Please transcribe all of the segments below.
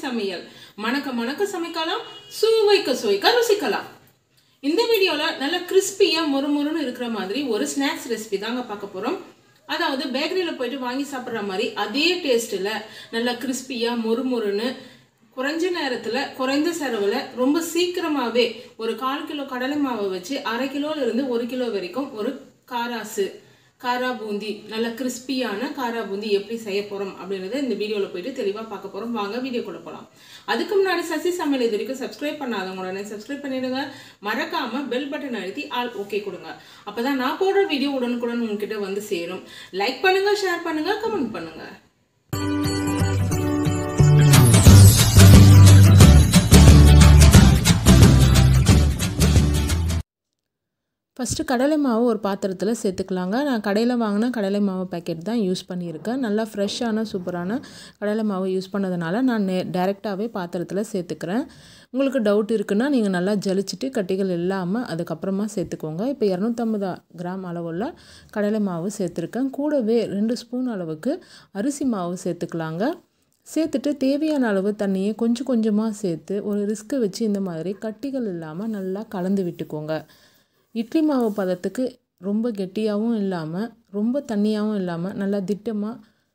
சமையல். மணக்க மணக்க சமைக்கலாம், சுவைக்க சுவைக்க ருசிக்கலாம். இந்த வீடியோல நல்ல கிறிஸ்பியா மொறுமொறுன்னு இருக்கிற மாதிரி ஒரு ஸ்நாக்ஸ் ரெசிபி தாங்க பார்க்க போறோம். அதாவது பேக்கரியில போயிட்டு வாங்கி சாப்பிட்ற மாதிரி அதே டேஸ்ட்ல நல்ல கிறிஸ்பியா மொறுமொறுன்னு குறைஞ்ச நேரத்துல குறைந்த செலவுல ரொம்ப சீக்கிரமாவே ஒரு 1/4 கிலோ கடலை மாவை வச்சு 1/2 கிலோல இருந்து 1 கிலோ வரைக்கும் ஒரு காரா பூந்தி நல்ல கிறிஸ்பியான காரா பூந்தி எப்படி செய்ய போறோம் அப்படின்றத இந்த வீடியோல போயிட்டு தெளிவா பார்க்க போறோம். வாங்க வீடியோக்குள்ள போலாம். அதுக்கு முன்னாடி சசி சமையல் இது வரைக்கும் சப்ஸ்கிரைப் பண்ணாதவங்க உடனே சப்ஸ்கிரைப் பண்ணிடுங்க. மறக்காம பெல் பட்டன் அழுத்தி ஆல் ஓகே கொடுங்க. அப்பதான் நான் போடுற வீடியோ உடனுக்குடன் உங்ககிட்ட வந்து சேரும். லைக் பண்ணுங்க, ஷேர் பண்ணுங்க, கமெண்ட் பண்ணுங்க. ஃபஸ்ட்டு கடலை மாவு ஒரு பாத்திரத்தில் சேர்த்துக்கலாங்க. நான் கடையில் வாங்கின கடலை மாவு பேக்கெட் தான் யூஸ் பண்ணியிருக்கேன். நல்லா ஃப்ரெஷ்ஷான சூப்பரான கடலை மாவு யூஸ் பண்ணதுனால நான் டைரெக்டாகவே பாத்திரத்தில் சேர்த்துக்கிறேன். உங்களுக்கு டவுட் இருக்குன்னா நீங்கள் நல்லா ஜலிச்சுட்டு கட்டிகள் இல்லாமல் அதுக்கப்புறமா சேர்த்துக்கோங்க. இப்போ 250 கிராம் அளவுள்ள கடலை மாவு சேர்த்துருக்கேன். கூடவே 2 ஸ்பூன் அளவுக்கு அரிசி மாவு சேர்த்துக்கலாங்க. சேர்த்துட்டு தேவையான அளவு தண்ணியை கொஞ்சம் கொஞ்சமாக சேர்த்து ஒரு ரிஸ்க்கு வச்சு இந்த மாதிரி கட்டிகள் இல்லாமல் நல்லா கலந்து விட்டுக்கோங்க. இட்லி மாவு பதத்துக்கு ரொம்ப கெட்டியாகவும் இல்லாமல் ரொம்ப தண்ணியாகவும் இல்லாமல் நல்லா திட்டமாக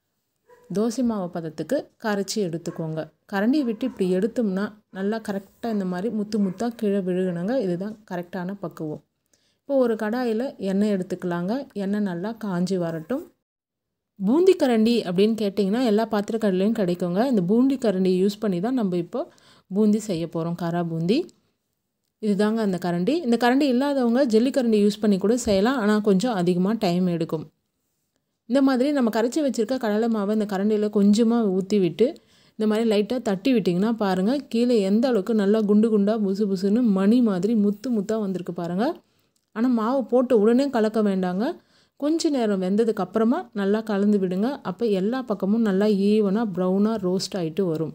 தோசை மாவு பதத்துக்கு கரைச்சி எடுத்துக்கோங்க. கரண்டியை விட்டு இப்படி எடுத்தோம்னா நல்லா கரெக்டாக இந்த மாதிரி முத்து முத்தாக கீழே விழுகணுங்க. இதுதான் கரெக்டான பக்குவம். இப்போ ஒரு கடாயில் எண்ணெய் எடுத்துக்கலாங்க. எண்ணெய் நல்லா காஞ்சி வரட்டும். பூந்தி கரண்டி அப்படின்னு கேட்டிங்கன்னா எல்லா பாத்திரக்கடலையும் கிடைக்குங்க. இந்த பூந்தி கரண்டி யூஸ் பண்ணி தான் நம்ம இப்போ பூந்தி செய்ய போகிறோம், காரா பூந்தி. இதுதாங்க அந்த கரண்டி. இந்த கரண்டி இல்லாதவங்க ஜெல்லி கரண்டி யூஸ் பண்ணி கூட செய்யலாம், ஆனால் கொஞ்சம் அதிகமாக டைம் எடுக்கும். இந்த மாதிரி நம்ம கரைச்சி வச்சுருக்க கடலை மாவை இந்த கரண்டியில் கொஞ்சமாக ஊற்றி விட்டு இந்த மாதிரி லைட்டாக தட்டி விட்டிங்கன்னா பாருங்கள், கீழே எந்த அளவுக்கு நல்லா குண்டு குண்டாக புசு புசுன்னு மணி மாதிரி முத்து முத்தாக வந்திருக்கு பாருங்கள். ஆனால் மாவு போட்டு உடனே கலக்க வேண்டாங்க. கொஞ்சம் நேரம் வெந்ததுக்கு அப்புறமா நல்லா கலந்து விடுங்க. அப்போ எல்லா பக்கமும் நல்லா ஈவனாக ப்ரௌனாக ரோஸ்ட் ஆகிட்டு வரும்.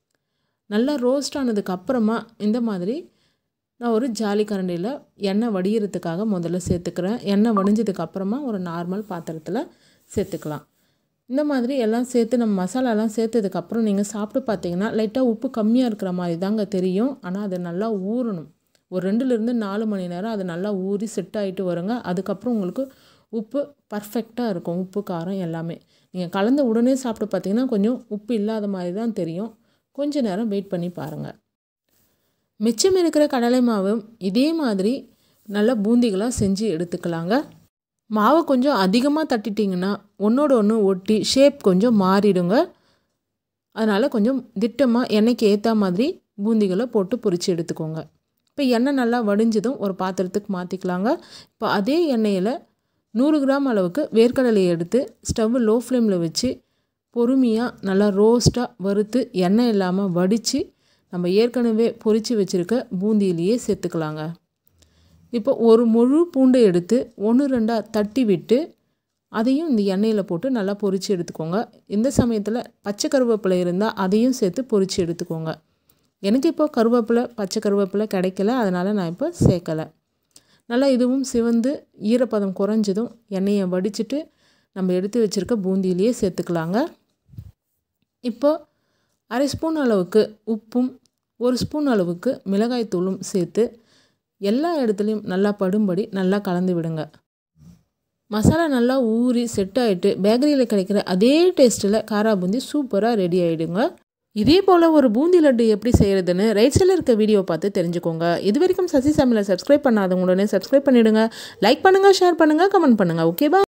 நல்லா ரோஸ்ட் ஆனதுக்கு அப்புறமா இந்த மாதிரி நான் ஒரு ஜாலி கரண்டியில் எண்ணெய் வடிகிறதுக்காக முதல்ல சேர்த்துக்கிறேன். எண்ணெய் வடிஞ்சதுக்கு அப்புறமா ஒரு நார்மல் பாத்திரத்தில் சேர்த்துக்கலாம். இந்த மாதிரி எல்லாம் சேர்த்து நம்ம மசாலாலாம் சேர்த்ததுக்கப்புறம் நீங்கள் சாப்பிட்டு பார்த்தீங்கன்னா லைட்டாக உப்பு கம்மியாக இருக்கிற மாதிரி தாங்க தெரியும். ஆனால் அது நல்லா ஊறணும். ஒரு 2லேருந்து 4 மணி நேரம் அது நல்லா ஊறி செட் ஆகிட்டு வருங்க. அதுக்கப்புறம் உங்களுக்கு உப்பு பர்ஃபெக்டாக இருக்கும். உப்பு காரம் எல்லாமே நீங்கள் கலந்து உடனே சாப்பிட்டு பார்த்தீங்கன்னா கொஞ்சம் உப்பு இல்லாத மாதிரி தான் தெரியும். கொஞ்சம் நேரம் வெயிட் பண்ணி பாருங்கள். மிச்சம் இருக்கிற கடலை மாவும் இதே மாதிரி நல்லா பூந்திகளாக செஞ்சு எடுத்துக்கலாங்க. மாவை கொஞ்சம் அதிகமாக தட்டிட்டிங்கன்னா ஒன்றோட ஒன்று ஒட்டி ஷேப் கொஞ்சம் மாறிடுங்க. அதனால் கொஞ்சம் திட்டமாக எண்ணெய்க்கு ஏற்ற மாதிரி பூந்திகளை போட்டு பொரித்து எடுத்துக்கோங்க. இப்போ எண்ணெய் நல்லா வடிஞ்சதும் ஒரு பாத்திரத்துக்கு மாற்றிக்கலாங்க. இப்போ அதே எண்ணெயில் 100 கிராம் அளவுக்கு வேர்க்கடலையை எடுத்து ஸ்டவ் லோ ஃப்ளேமில் வச்சு பொறுமையாக நல்லா ரோஸ்ட்டாக வறுத்து எண்ணெய் இல்லாமல் வடித்து நம்ம ஏற்கனவே பொரித்து வச்சுருக்க பூந்தியிலேயே சேர்த்துக்கலாங்க. இப்போ ஒரு முழு பூண்டை எடுத்து 1-2 தட்டி விட்டு அதையும் இந்த எண்ணெயில் போட்டு நல்லா பொரித்து எடுத்துக்கோங்க. இந்த சமயத்தில் பச்சை கருவேப்பிலை இருந்தால் அதையும் சேர்த்து பொரித்து எடுத்துக்கோங்க. எனக்கு இப்போ பச்சை கருவேப்பிலை கிடைக்கல, அதனால் நான் இப்போ சேர்க்கலை. நல்லா இதுவும் சிவந்து ஈரப்பதம் குறைஞ்சதும் எண்ணெயை வடிச்சிட்டு நம்ம எடுத்து வச்சுருக்க பூந்தியிலேயே சேர்த்துக்கலாங்க. இப்போ 1/2 ஸ்பூன் அளவுக்கு உப்பும் 1 ஸ்பூன் அளவுக்கு மிளகாய் தூளும் சேர்த்து எல்லா இடத்துலையும் நல்லா படும்படி நல்லா கலந்து விடுங்க. மசாலா நல்லா ஊறி செட் ஆகிட்டு பேக்கரியில் கிடைக்கிற அதே டேஸ்ட்டில் காரா பூந்தி சூப்பராக ரெடி ஆகிடுங்க. இதே போல் ஒரு பூந்தி லட்டு எப்படி செய்கிறதுன்னு ரைட் சைடில் இருக்க வீடியோ பார்த்து தெரிஞ்சுக்கோங்க. இது வரைக்கும் சசி சமையலை சப்ஸ்கிரைப் பண்ணாதவங்க உடனே சப்ஸ்கிரைப் பண்ணிவிடுங்க. லைக் பண்ணுங்கள், ஷேர் பண்ணுங்கள், கமெண்ட் பண்ணுங்கள். ஓகேவா?